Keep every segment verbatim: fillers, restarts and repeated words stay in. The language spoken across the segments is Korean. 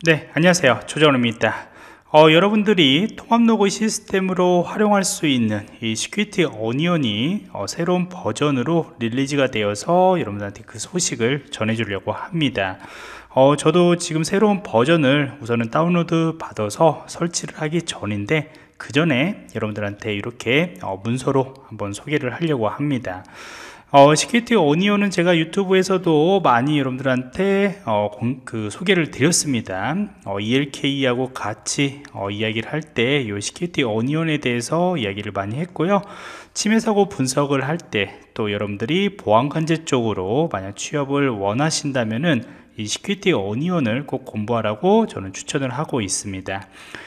네, 안녕하세요. 조정호입니다. 어, 여러분들이 통합 로그 시스템으로 활용할 수 있는 이 시큐리티 오니언이 어, 새로운 버전으로 릴리즈가 되어서 여러분들한테 그 소식을 전해주려고 합니다. 어, 저도 지금 새로운 버전을 우선은 다운로드 받아서 설치를 하기 전인데 그 전에 여러분들한테 이렇게 어, 문서로 한번 소개를 하려고 합니다. 어, 시큐리티 오니온은 제가 유튜브에서도 많이 여러분들한테 어, 공, 그 소개를 드렸습니다. 어, 이엘케이하고 같이 어, 이야기를 할 때 이 시큐리티 오니온에 대해서 이야기를 많이 했고요. 침해 사고 분석을 할 때 또 여러분들이 보안 관제 쪽으로 만약 취업을 원하신다면은 이 시큐리티 오니온을 꼭 공부하라고 저는 추천을 하고 있습니다.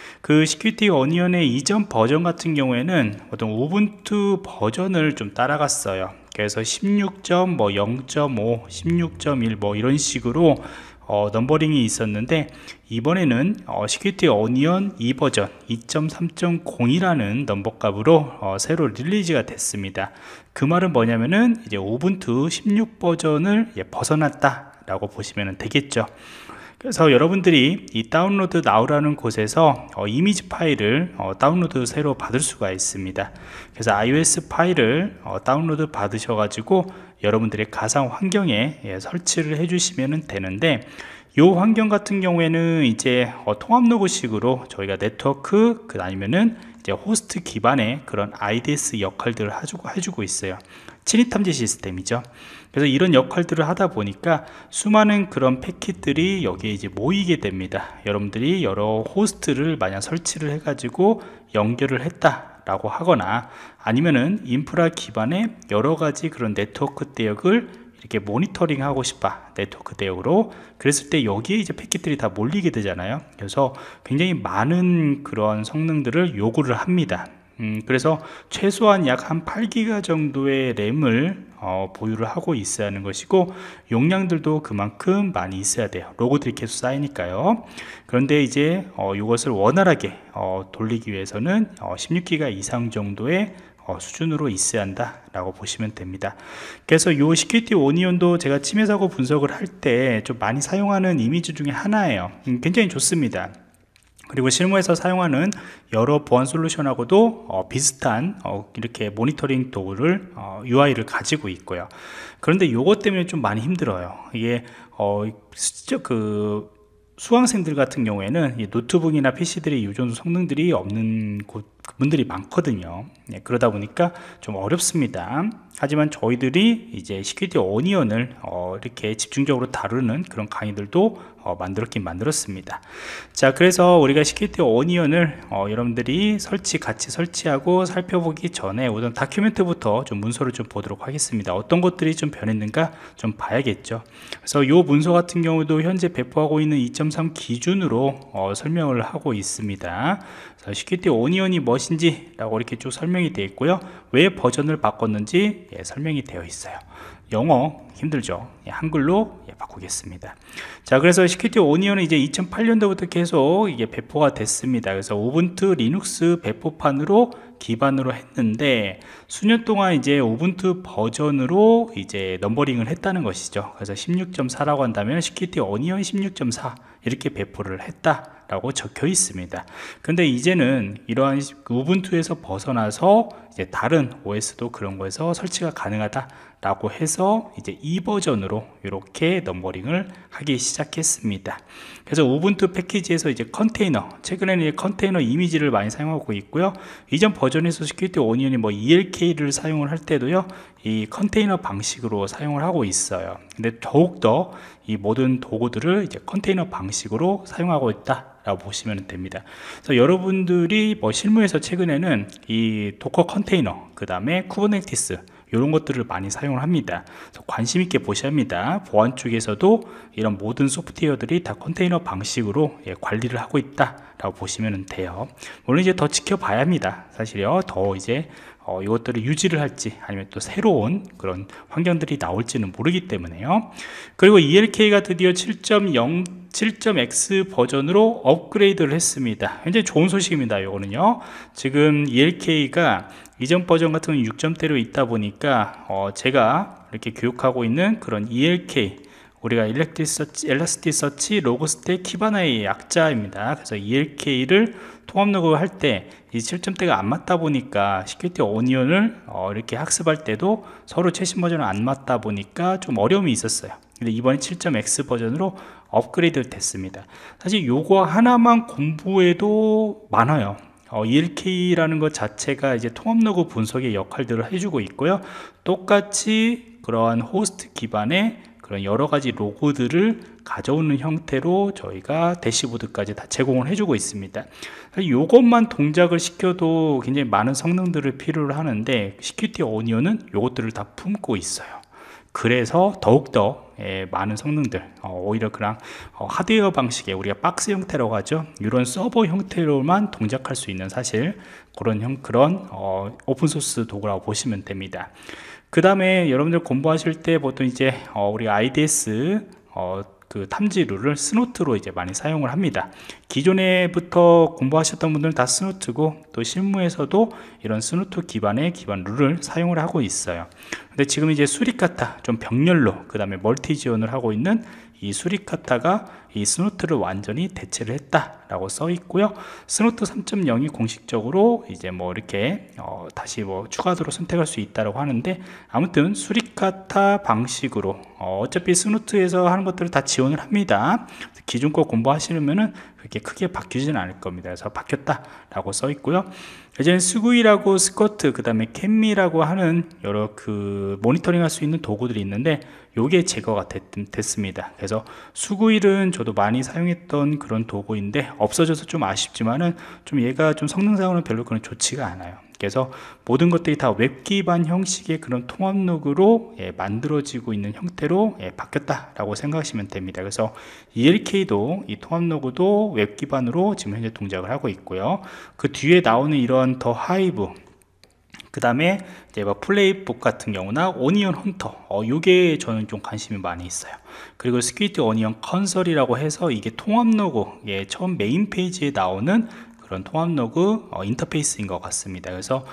그 시큐리티 오니온의 이전 버전 같은 경우에는 어떤 우분투 버전을 좀 따라갔어요. 그래서 십육 점 영 점 오, 십육 점 일 뭐 이런 식으로 어, 넘버링이 있었는데 이번에는 어, 시큐리티 오니온 이 버전 이 점 삼 점 공이라는 넘버값으로 어, 새로 릴리즈가 됐습니다. 그 말은 뭐냐면은 이제 우분투 십육 버전을 예, 벗어났다 라고 보시면 되겠죠. 그래서 여러분들이 이 다운로드 나우라는 곳에서 어, 이미지 파일을 어, 다운로드 새로 받을 수가 있습니다. 그래서 iOS 파일을 어, 다운로드 받으셔 가지고 여러분들의 가상 환경에 예, 설치를 해 주시면 되는데 이 환경 같은 경우에는 이제 어, 통합 로그식으로 저희가 네트워크 그 아니면은 이제 호스트 기반의 그런 아이디에스 역할들을 해주고, 해주고 있어요. 침입 탐지 시스템이죠. 그래서 이런 역할들을 하다 보니까 수많은 그런 패킷들이 여기에 이제 모이게 됩니다. 여러분들이 여러 호스트를 만약 설치를 해가지고 연결을 했다 라고 하거나 아니면은 인프라 기반의 여러 가지 그런 네트워크 대역을 이렇게 모니터링 하고 싶다 네트워크 대역으로 그랬을 때 여기에 이제 패킷들이 다 몰리게 되잖아요. 그래서 굉장히 많은 그런 성능들을 요구를 합니다. 음, 그래서 최소한 약 한 팔 기가 정도의 램을 어, 보유를 하고 있어야 하는 것이고 용량들도 그만큼 많이 있어야 돼요. 로고들이 계속 쌓이니까요. 그런데 이제 어, 이것을 원활하게 어, 돌리기 위해서는 어, 십육 기가 이상 정도의 어, 수준으로 있어야 한다 라고 보시면 됩니다. 그래서 이 시큐리티 오니온도 제가 침해 사고 분석을 할 때 좀 많이 사용하는 이미지 중에 하나예요. 음, 굉장히 좋습니다. 그리고 실무에서 사용하는 여러 보안 솔루션하고도 어, 비슷한 어, 이렇게 모니터링 도구를 어, 유아이를 가지고 있고요. 그런데 이것 때문에 좀 많이 힘들어요. 이게 어, 진짜 그 수강생들 같은 경우에는 이 노트북이나 피시들이 이 정도 성능들이 없는 곳, 분들이 많거든요. 네, 그러다 보니까 좀 어렵습니다. 하지만 저희들이 이제 시큐리티 오니언을 어, 이렇게 집중적으로 다루는 그런 강의들도 어, 만들었긴 만들었습니다. 자, 그래서 우리가 시큐리티 오니언을 어, 여러분들이 설치 같이 설치하고 살펴보기 전에 우선 다큐멘트부터 좀 문서를 좀 보도록 하겠습니다. 어떤 것들이 좀 변했는가 좀 봐야겠죠. 그래서 이 문서 같은 경우도 현재 배포하고 있는 이 점 삼 기준으로 어, 설명을 하고 있습니다. 시큐리티 오니언이 무엇인지 라고 이렇게 쭉 설명이 되어 있고요. 왜 버전을 바꿨는지 예, 설명이 되어 있어요. 영어 힘들죠. 예, 한글로 예, 바꾸겠습니다. 자, 그래서 시큐리티 오니언은 이제 이천팔 년도부터 계속 이게 배포가 됐습니다. 그래서 우분투 리눅스 배포판으로 기반으로 했는데 수년 동안 이제 우분투 버전으로 이제 넘버링을 했다는 것이죠. 그래서 십육 점 사라고 한다면 시큐리티 오니언 십육 점 사 이렇게 배포를 했다 라고 적혀 있습니다. 근데 이제는 이러한 우분투에서 벗어나서 이제 다른 오에스도 그런 거에서 설치가 가능하다 라고 해서 이제 이 버전으로 이렇게 넘버링을 하기 시작했습니다. 그래서 우분투 패키지에서 이제 컨테이너, 최근에는 컨테이너 이미지를 많이 사용하고 있고요. 이전 버전에서 시큐리티 오니언이 뭐 이엘케이를 사용을 할 때도요, 이 컨테이너 방식으로 사용을 하고 있어요. 근데 더욱더 이 모든 도구들을 이제 컨테이너 방식으로 사용하고 있다 라고 보시면 됩니다. 그래서 여러분들이 뭐 실무에서 최근에는 이 도커 컨테이너, 그 다음에 쿠버네티스 이런 것들을 많이 사용을 합니다. 그래서 관심 있게 보셔야 합니다. 보안 쪽에서도 이런 모든 소프트웨어들이 다 컨테이너 방식으로 예, 관리를 하고 있다 라고 보시면 돼요. 물론 이제 더 지켜봐야 합니다. 사실요, 더 이제 어, 이것들을 유지를 할지 아니면 또 새로운 그런 환경들이 나올지는 모르기 때문에요. 그리고 이엘케이가 드디어 칠 점 영, 칠 점 엑스 버전으로 업그레이드를 했습니다. 굉장히 좋은 소식입니다. 이거는요, 지금 이엘케이가 이전 버전 같은 육 점대로 있다 보니까 어, 제가 이렇게 교육하고 있는 그런 이엘케이 우리가 일렉티서치, 엘라스티서치, 로그스택, 키바나의 약자입니다. 그래서 이엘케이를 통합 로그 할 때 이 칠 점대가 안 맞다 보니까 시큐리티 오니언을 어, 이렇게 학습할 때도 서로 최신 버전은 안 맞다 보니까 좀 어려움이 있었어요. 근데 이번에 칠 점 엑스 버전으로 업그레이드 됐습니다. 사실 요거 하나만 공부해도 많아요. 어, 이엘케이라는 것 자체가 이제 통합 로그 분석의 역할들을 해주고 있고요. 똑같이 그러한 호스트 기반의 그런 여러 가지 로고들을 가져오는 형태로 저희가 대시보드까지 다 제공을 해주고 있습니다. 이것만 동작을 시켜도 굉장히 많은 성능들을 필요로 하는데 시큐리티 오니언은 이것들을 다 품고 있어요. 그래서 더욱더 예, 많은 성능들 어, 오히려 그냥 어, 하드웨어 방식의 우리가 박스 형태라고 하죠. 이런 서버 형태로만 동작할 수 있는 사실 그런 형 그런 어, 오픈소스 도구라고 보시면 됩니다. 그 다음에 여러분들 공부하실 때 보통 이제 어, 우리가 아이디에스 어, 그 탐지 룰을 스노트로 이제 많이 사용을 합니다. 기존에부터 공부하셨던 분들은 다 스노트고 또 실무에서도 이런 스노트 기반의 기반 룰을 사용을 하고 있어요. 근데 지금 이제 수리카타 좀 병렬로 그 다음에 멀티 지원을 하고 있는 이 수리카타가 이 스노트를 완전히 대체를 했다라고 써 있고요. 스노트 삼 점 영이 공식적으로 이제 뭐 이렇게 어 다시 뭐 추가적으로 선택할 수 있다라고 하는데 아무튼 수리카타 방식으로 어 어차피 스노트에서 하는 것들을 다 지원을 합니다. 기존 거 공부하시려면은 그렇게 크게 바뀌지는 않을 겁니다. 그래서 바뀌었다라고 써 있고요. 예전에 스구이라고 스커트 그 다음에 캠미라고 하는 여러 그 모니터링 할 수 있는 도구들이 있는데 요게 제거가 됐, 됐습니다. 그래서 수구일은 저도 많이 사용했던 그런 도구인데 없어져서 좀 아쉽지만은 좀 얘가 좀 성능상으로는 별로 그런 좋지가 않아요. 그래서 모든 것들이 다 웹 기반 형식의 그런 통합 로그로 예, 만들어지고 있는 형태로 예, 바뀌었다라고 생각하시면 됩니다. 그래서 이엘케이도 이 통합 로그도 웹 기반으로 지금 현재 동작을 하고 있고요. 그 뒤에 나오는 이런 더 하이브 그 다음에 이제 뭐 플레이북 같은 경우나 오니언 헌터 어, 요게 저는 좀 관심이 많이 있어요. 그리고 스큐리티 오니언 컨설이라고 해서 이게 통합 로그 예, 처음 메인 페이지에 나오는 그런 통합 로그 어, 인터페이스인 것 같습니다. 그래서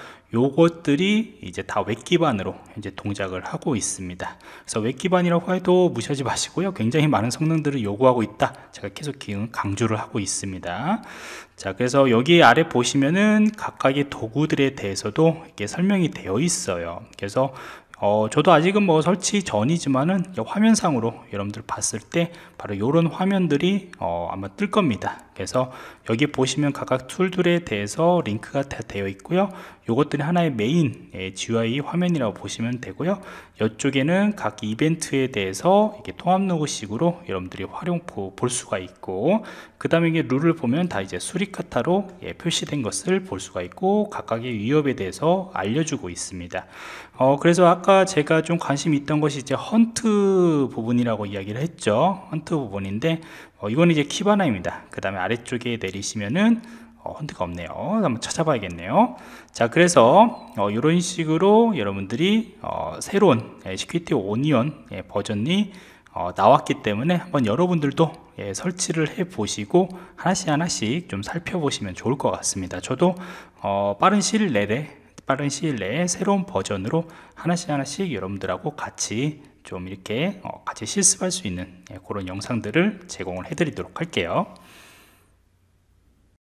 요것들이 이제 다 웹 기반으로 현재 동작을 하고 있습니다. 그래서 웹 기반이라고 해도 무시하지 마시고요. 굉장히 많은 성능들을 요구하고 있다. 제가 계속 강조를 하고 있습니다. 자, 그래서 여기 아래 보시면은 각각의 도구들에 대해서도 이렇게 설명이 되어 있어요. 그래서 어, 저도 아직은 뭐 설치 전이지만은 화면상으로 여러분들 봤을 때 바로 이런 화면들이 어, 아마 뜰 겁니다. 그래서 여기 보시면 각각 툴들에 대해서 링크가 다 되어 있고요. 요것들이 하나의 메인 예, 지유아이 화면이라고 보시면 되고요. 이쪽에는 각 이벤트에 대해서 이렇게 통합 로그식으로 여러분들이 활용 볼 수가 있고, 그 다음에 이게 룰을 보면 다 이제 수리카타로 예, 표시된 것을 볼 수가 있고 각각의 위협에 대해서 알려주고 있습니다. 어, 그래서 아까 제가 좀 관심 있던 것이 이제 헌트 부분이라고 이야기를 했죠. 헌트 부분인데 어, 이건 이제 키바나입니다. 그 다음에 아래쪽에 내리시면은 어, 헌트가 없네요. 한번 찾아봐야겠네요. 자, 그래서 어, 이런 식으로 여러분들이 어, 새로운 예, 시큐리티 오니언 예, 버전이 어, 나왔기 때문에 한번 여러분들도 예, 설치를 해 보시고 하나씩 하나씩 좀 살펴보시면 좋을 것 같습니다. 저도 어, 빠른 시일 내에 빠른 시일 내에 새로운 버전으로 하나씩 하나씩 여러분들하고 같이 좀 이렇게 어, 같이 실습할 수 있는 예, 그런 영상들을 제공을 해 드리도록 할게요.